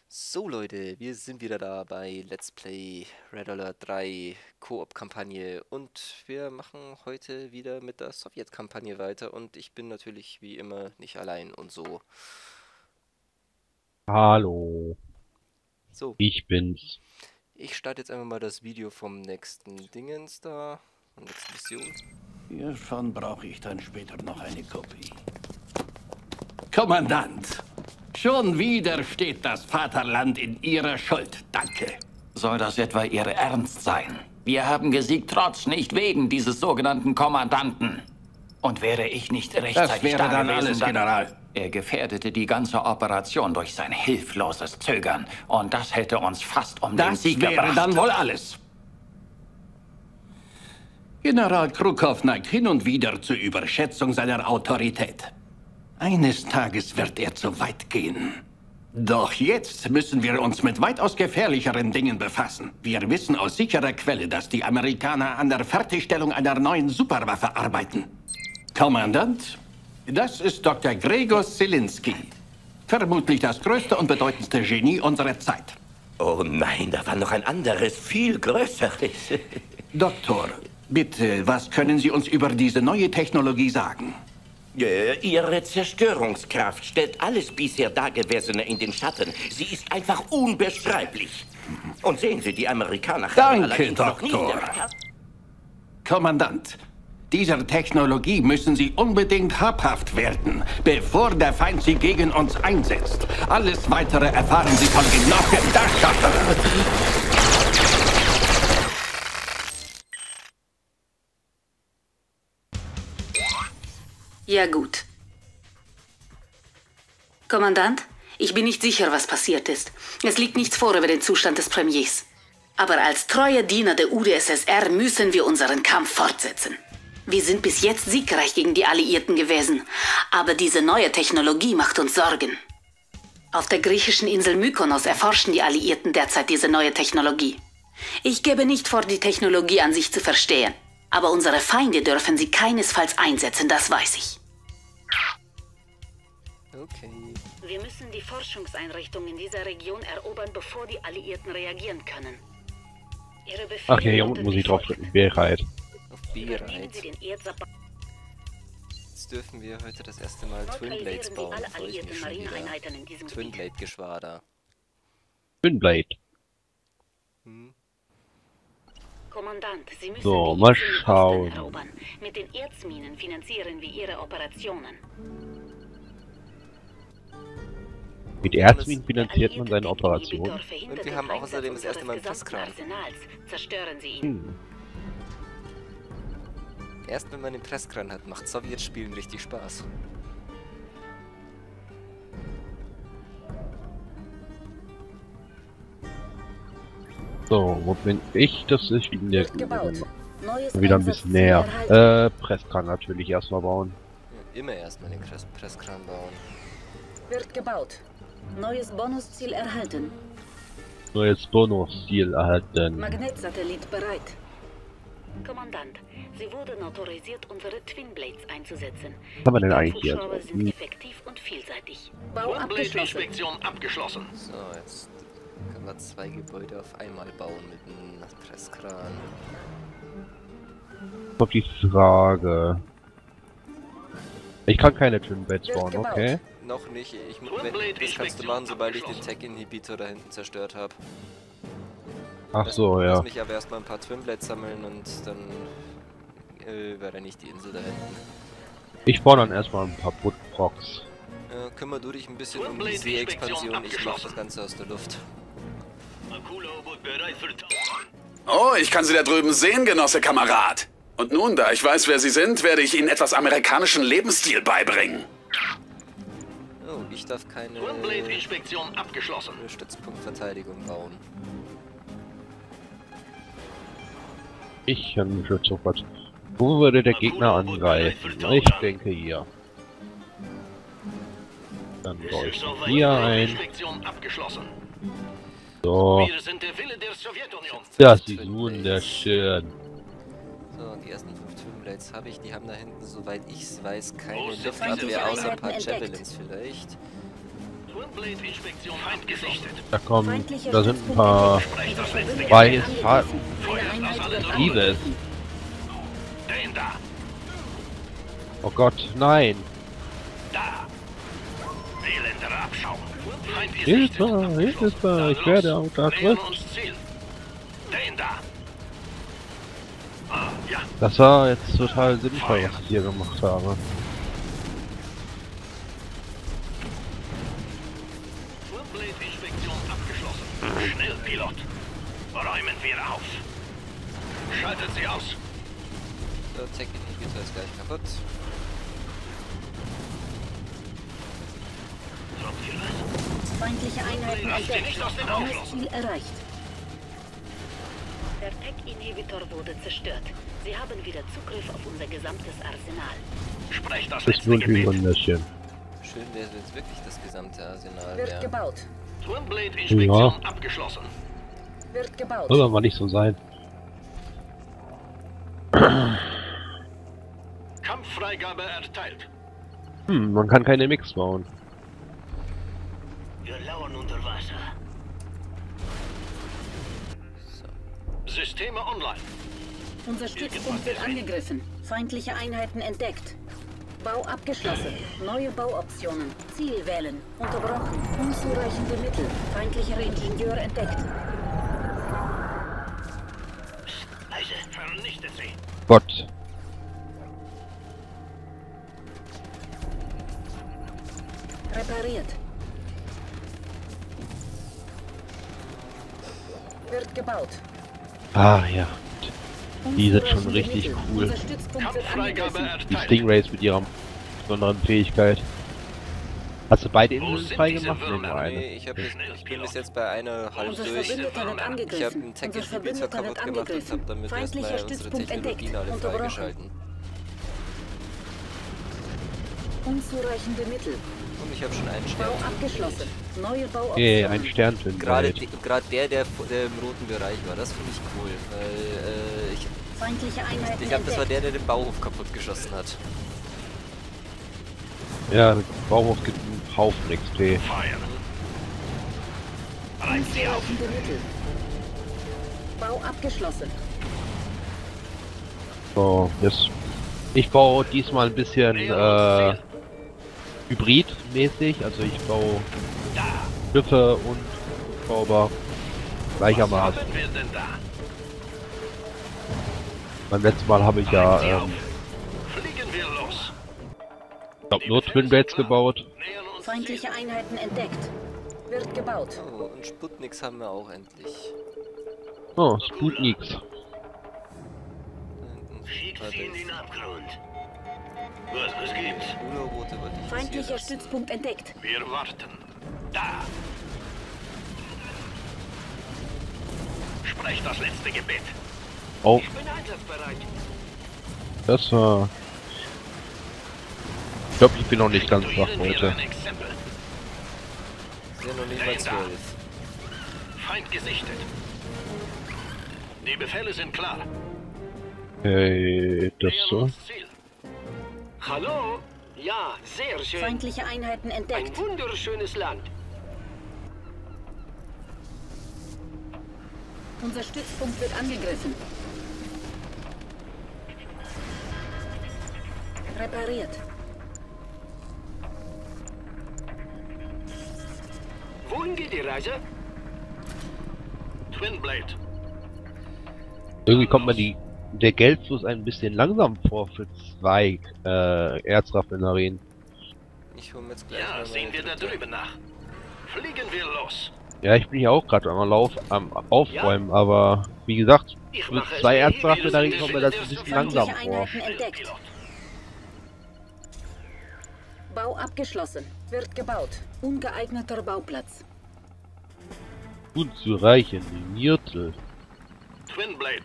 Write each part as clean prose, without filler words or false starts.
So Leute, wir sind wieder da bei Let's Play Red Alert 3 Koop-Kampagne und wir machen heute wieder mit der Sowjet-Kampagne weiter und ich bin natürlich wie immer nicht allein und so. Hallo, So, ich bin's. ich starte jetzt einfach mal das Video vom nächsten Dingens da, von der nächsten Mission. Hiervon brauche ich dann später noch eine Kopie. Kommandant, schon wieder steht das Vaterland in Ihrer Schuld. Danke. Soll das etwa Ihr Ernst sein? Wir haben gesiegt trotz nicht wegen dieses sogenannten Kommandanten. Und wäre ich nicht Das rechtzeitig wäre da dann gewesen, alles, dann... General. Er gefährdete die ganze Operation durch sein hilfloses Zögern. Und das hätte uns fast um den Das Sieg wäre gebracht. dann wohl alles. General Krukow neigt hin und wieder zur Überschätzung seiner Autorität. Eines Tages wird er zu weit gehen. Doch jetzt müssen wir uns mit weitaus gefährlicheren Dingen befassen. Wir wissen aus sicherer Quelle, dass die Amerikaner an der Fertigstellung einer neuen Superwaffe arbeiten. Kommandant, das ist Dr. Gregor Selinski. Vermutlich das größte und bedeutendste Genie unserer Zeit. Oh nein, da war noch ein anderes, viel größeres. Doktor, bitte, was können Sie uns über diese neue Technologie sagen? Ihre Zerstörungskraft stellt alles bisher Dagewesene in den Schatten. Sie ist einfach unbeschreiblich. Und sehen Sie, die Amerikaner haben Danke, allerdings noch nie in Doktor. der... Kommandant, dieser Technologie müssen Sie unbedingt habhaft werden, bevor der Feind sie gegen uns einsetzt. Alles Weitere erfahren Sie von Genochen Dachschatter. Ja gut. Kommandant, ich bin nicht sicher, was passiert ist. Es liegt nichts vor über den Zustand des Premiers. Aber als treue Diener der UdSSR müssen wir unseren Kampf fortsetzen. Wir sind bis jetzt siegreich gegen die Alliierten gewesen. Aber diese neue Technologie macht uns Sorgen. Auf der griechischen Insel Mykonos erforschen die Alliierten derzeit diese neue Technologie. Ich gebe nicht vor, die Technologie an sich zu verstehen. Aber unsere Feinde dürfen sie keinesfalls einsetzen, das weiß ich. Okay. Wir müssen die Forschungseinrichtungen in dieser Region erobern, bevor die Alliierten reagieren können. Ihre Befehle Ach ja, hier lauten unten muss ich wie drauf folgt. drücken. Bereit. Auf Übernehmen Bereit. Sie den Erzabbau. Jetzt dürfen wir heute das erste Mal Twin Blades Lokalisieren Sie bauen, alle freue ich mich alliierten schon wieder. Marineeinheiten in diesem Twin Gebiet. Blade Geschwader. Twinblade. Kommandant, Sie müssen So, die mal Insel im schauen. Osten erobern. Mit den Erzminen finanzieren wir Ihre Operationen. Mit Erzminen finanziert man seine Operation. Und wir haben außerdem das erste Mal einen Presskran. Zerstören Sie ihn. Hm. Erst wenn man den Presskran hat, macht Sowjetspielen richtig Spaß. So, wo bin ich? Das ist wieder, Neues wieder ein bisschen näher. Presskran natürlich erstmal bauen. Ja, immer erstmal den Presskran bauen. Wird gebaut. Neues Bonusziel erhalten. Neues Bonusziel erhalten. Magnetsatellit bereit. Kommandant, Sie wurden autorisiert, unsere Twin Blades einzusetzen. Was haben wir denn eigentlich hier? Hubschrauber sind effektiv und vielseitig. Bau abgeschlossen. Inspektion abgeschlossen. So, jetzt können wir 2 Gebäude auf einmal bauen mit einem Presskran. Auf die Frage. Ich kann keine Twinblades bauen, okay? Noch nicht, das kannst du machen, sobald ich den Tech-Inhibitor da hinten zerstört habe. Ach so, ja. Lass mich aber erstmal ein paar Twinblades sammeln und dann überrenne ich die Insel da hinten. Ich baue dann erstmal ein paar Woodblocks. Kümmer du dich ein bisschen um die Seeexpansion, ich mach das Ganze aus der Luft. Oh, ich kann Sie da drüben sehen, Genosse Kamerad. Und nun, da ich weiß, wer Sie sind, werde ich Ihnen etwas amerikanischen Lebensstil beibringen. Oh, ich darf keine Inspektion abgeschlossen. Stützpunktverteidigung bauen. Ich kann schon sofort. Wo würde der Gegner angreifen? Ich denke hier. Dann baue ich hier ein. So. Das ist wunderschön. So, und die ersten 5 Twinblades habe ich. Die haben da hinten, soweit ich es weiß, keine Luftabwehr, außer ein paar Javelins vielleicht. Twinblade-Inspektion Feind gesichtet. Da kommen, da sind ein paar weiß, Liebes. Den da. Oh Gott, nein. Da. Elender Abschaum. Feind Hilfe, Hilfe, ich werde unterdrückt. uns Ziel. Den da. Ah, ja. Das war jetzt total sinnvoll, was ich hier gemacht habe. Twinblade-Inspektion abgeschlossen. Schnell, Pilot. Räumen wir auf. Schaltet sie aus. Der Tech-Inhibitor ist gleich kaputt. Feindliche Einheiten Lasst sie entdeckt. nicht aus den Augen los. Ziel erreicht. Der Tech-Inhibitor wurde zerstört. Sie haben wieder Zugriff auf unser gesamtes Arsenal. Sprecht das Das ist letzte wirklich Gebet. wunderschön. Schön wäre es jetzt wirklich das gesamte Arsenal Wird wäre. gebaut. Twinblade-Inspektion abgeschlossen. Wird gebaut. Soll aber nicht so sein. Kampffreigabe erteilt. Man kann keine Mix bauen. Wir lauern unter Wasser. Systeme online. Unser Stützpunkt wird angegriffen. Feindliche Einheiten entdeckt. Bau abgeschlossen. Neue Bauoptionen. Ziel wählen. Unterbrochen. Unzureichende Mittel. Feindlicher Ingenieur entdeckt. Leise, vernichtet sie. Gott. Repariert. Wird gebaut. Ah ja. Die sind schon Unzureichende richtig Mittel. cool. Unser Stützpunkt wird Kampffreigabe angegriffen. Die erteilt. Stingrays mit ihrer besonderen Fähigkeit. Hast du beide Wo Inseln sind freigemacht? diese Nee, nur Würmer? eine. Nee, ich bin bis jetzt bei einer halb Unser durch. Verbündeter wird Ich habe angegriffen. einen Unser Tech-Inhibitor Verbündeter wird kaputt gemacht und angegriffen. habe damit Feindlicher erstmal unsere Stützpunkt entdeckt. Technologien alle Unterbrochen. freigeschalten. Unzureichende Mittel. Und ich habe schon einen Bau Stern. abgeschlossen. Neue Bauoptionen. Okay, ein Sternchen. Gerade der im roten Bereich war, das finde ich cool, weil Feindliche Einheiten ich glaube, das war entdeckt. der den Bauhof kaputt geschossen hat. Ja, der Bauhof gibt einen Haufen XP. Feuer. Reiß sie auf. Unzureichende Mittel. Bau abgeschlossen. So, jetzt. Ich baue diesmal ein bisschen hybridmäßig, also ich baue Schiffe und Zauber gleichermaßen. Haben wir denn da? Beim letzten Mal habe ich ja, Fliegen wir los. ich glaube nur Twin Blades gebaut. Nähern uns Feindliche Einheiten entdeckt. Wird gebaut. Oh, und Sputniks haben wir auch endlich. Oh, Sputniks. Schiebt sie in den Abgrund. Was gibt's? Ulo-Rote wollte ich Feindlicher jetzt hier lassen. Stützpunkt entdeckt. Wir warten. Da. Sprecht das letzte Gebet. Oh, Ich bin einsatzbereit. das war... Ich glaube, ich bin noch nicht ganz wach Statuieren wir heute. ein Exempel. Sind noch nicht mal 12. Feind gesichtet. Die Befehle sind klar. Das Nähern so. uns Ziel. Hallo? Ja, sehr schön. Feindliche Einheiten entdeckt. wunderschönes Land. Unser Stützpunkt wird angegriffen. Repariert. Wohin geht die Reise? Twinblade. Irgendwie kommt mir der Geldfluss ein bisschen langsam vor für 2 Erzraffinerien. Ich hole mir jetzt gleich Ja, mal sehen meine wir da dritte. drüben nach. Fliegen wir los. Ja, ich bin ja auch gerade am Aufräumen, aber wie gesagt, Ich für mache es 2 wie Erzraffinerien wir kommt mir sind das ein der bisschen Feindliche langsam vor. Einheiten entdeckt. Bau abgeschlossen. Wird gebaut. Ungeeigneter Bauplatz. Unzureichende Myrtel. Twinblade.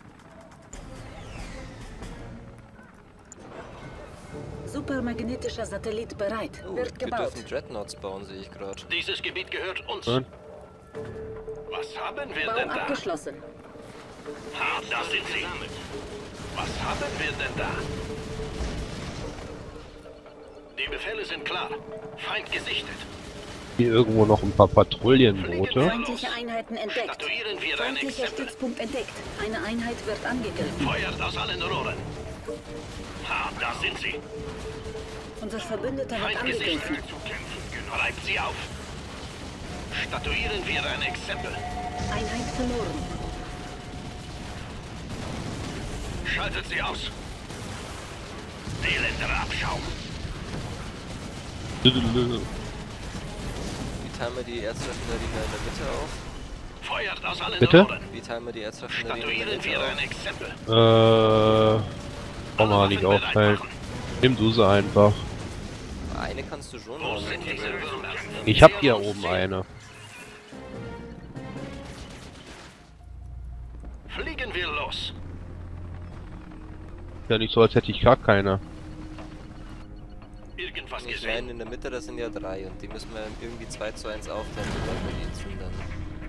Supermagnetischer Satellit bereit. Oh, Wird wir gebaut. dürfen Dreadnoughts bauen, sehe ich gerade. Dieses Gebiet gehört uns. Und? Was haben wir Bau denn da? abgeschlossen. Ah, da sind sie. Was haben wir denn da? Die Befehle sind klar. Feind gesichtet. Hier irgendwo noch ein paar Patrouillenboote. Feindliche Einheiten entdeckt. Statuieren wir ein Feindlicher Exempel. Stützpunkt entdeckt. Eine Einheit wird angegriffen. Feuert aus allen Rohren. Ha, da sind sie. Unser Verbündeter wird Feindgesicht angegriffen. zu kämpfen. Reibt sie auf. Statuieren wir ein Exempel. Einheit verloren. Schaltet sie aus. Elender Abschaum. Wie teilen wir die Erzraffinerie in der Mitte auf? Feuert aus allen Bitte? Rohren. Wie teilen wir die Erzraffinerie in der Statuieren Mitte wir ein auf? Exempel. Kann man nicht aufteilen. Nimm du sie einfach. Eine kannst du schon Wo holen. sind diese Würmer? Ich hab hier oben eine. Fliegen wir los. Ja, nicht so, als hätte ich gar keine. Irgendwas Ich gesehen? meine, in der Mitte, das sind ja 3 und die müssen wir irgendwie 2:1 aufteilen, sobald wir die jetzt sind dann.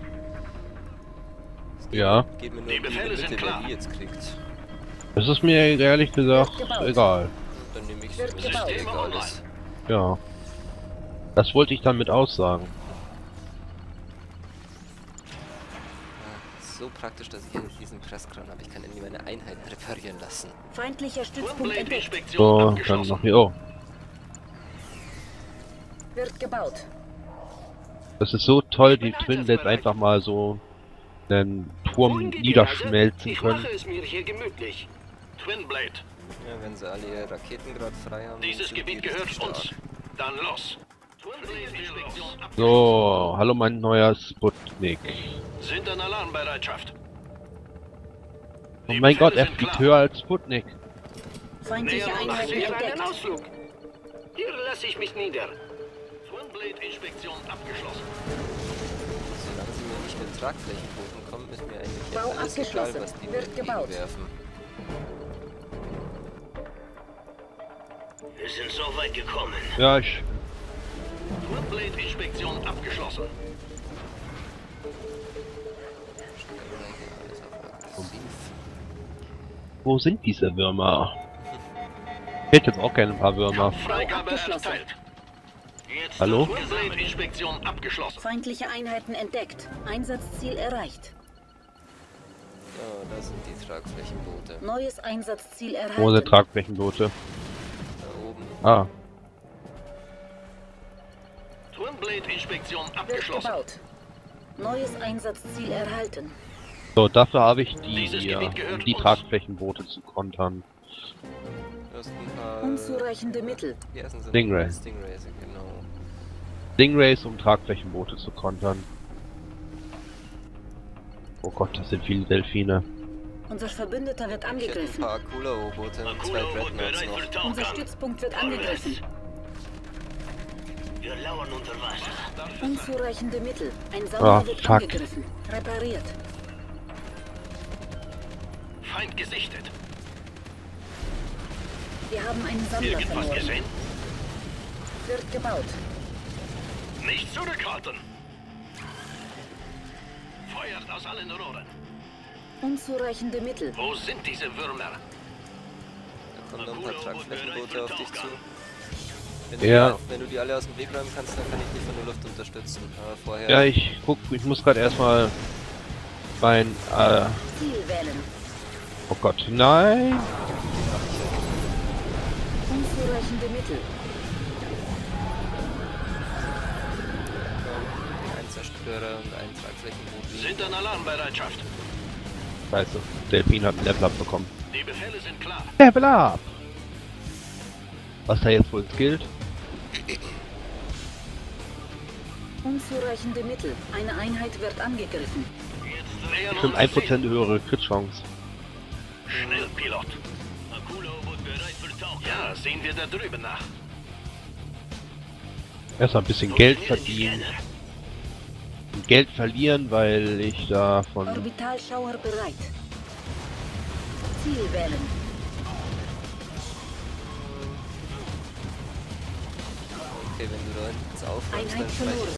Ja. Geht mir nur Die um die in Befehle der sind Mitte, klar. wer die jetzt kriegt. Das ist mir ehrlich gesagt egal. Dann nehme ich Wird so, wenn es gebaut. dir egal ist. Ja. Das wollte ich damit aussagen. So praktisch, dass ich hier diesen Presskran habe. Ich kann endlich meine Einheiten reparieren lassen. Feindlicher Stützpunkt Twinblade entdeckt. Inspektion So, dann abgeschlossen. noch hier. Oh. Wird gebaut. Das ist so toll, die Twinblades einfach mal so einen Turm niederschmelzen Ich können. mache es mir hier gemütlich. Twinblade, Ja, wenn sie alle ihre Raketen gerade frei haben. dieses sind die Gebiet richtig gehört stark. uns. Dann los. Twinblade Inspektion abgeschlossen. So, hallo mein neuer Sputnik. Sind in Alarmbereitschaft. Oh Die mein Gott, Befehle er sind fliegt klar. höher als Sputnik. Feindliche Nähern uns Einheiten sicher entdeckt. einen Ausflug. Hier lasse ich mich nieder. Twinblade Inspektion abgeschlossen. Solange sie mir nicht mit Tragflächenbooten kommen, ist mir eigentlich Bau alles egal, abgeschlossen. was die Wird mir gebaut. entgegenwerfen. Wir sind so weit gekommen. Ja, ich. Twinblade Inspektion abgeschlossen. Alles auf aggressiv. Wo sind diese Würmer? Ich hätte jetzt auch gerne ein paar Würmer. Freigabe abgeschlossen. erteilt. Jetzt Hallo? Twinblade Inspektion abgeschlossen. Feindliche Einheiten entdeckt. Einsatzziel erreicht. Ja, da sind die Tragflächenboote. Neues Einsatzziel Wo sind erhalten. Tragflächenboote? Da oben. Ah, Twinblade Inspektion Wird abgeschlossen. gebaut. Neues Einsatzziel erhalten. so, dafür habe ich die Dieses hier, Gebiet gehört um die uns. Tragflächenboote zu kontern. Du hast ein paar... Unzureichende Mittel. Die ersten sind Stingray. Stingrays, genau. Stingrays, um Tragflächenboote zu kontern. Oh Gott, das sind viele Delfine. Unser Verbündeter wird Ich hätte ein angegriffen. paar Akula-U-Boote und 2 Dreadnoughts noch. Unser Stützpunkt wird angegriffen. Wir lauern unter Wasser. Unzureichende Mittel. Ein Sammler Ah, wird fuck. angegriffen. Repariert. Feind gesichtet. Wir haben einen Sammler Irgendwas verloren. gesehen? Wird gebaut. Nicht zurückhalten. Feuert aus allen Rohren. Unzureichende Mittel. Wo sind diese Würmer? Da kommen noch ein paar Tragflächenboote auf dich zu. Ja. Wenn du die alle aus dem Weg räumen kannst, dann kann ich dich von der Luft unterstützen. Aber vorher... Ja, ich guck, ich muss gerade erstmal mein, Ziel wählen. oh Gott, nein! Unzureichende Mittel. Ein Zerstörer und ein Tragflächenboot. Sind in Alarmbereitschaft. Scheiße, Delfin hat ein Level Up bekommen. Die Befehle sind klar. Level Up! Was da jetzt wohl gilt? Unzureichende Mittel. Eine Einheit wird angegriffen. Jetzt nähern Bestimmt uns 1% höhere Crit-Chance. Schnell, Pilot. Akula-U-Boot bereit für Tauchen. Ja, sehen wir da drüben nach. Erstmal ein bisschen Geld Funktionieren die verdienen. Scanner? Geld verlieren, weil ich da von... Orbitalschauer bereit. Ziel wählen. Okay, wenn du da jetzt aufräumst, Einheit dann speichere verloren.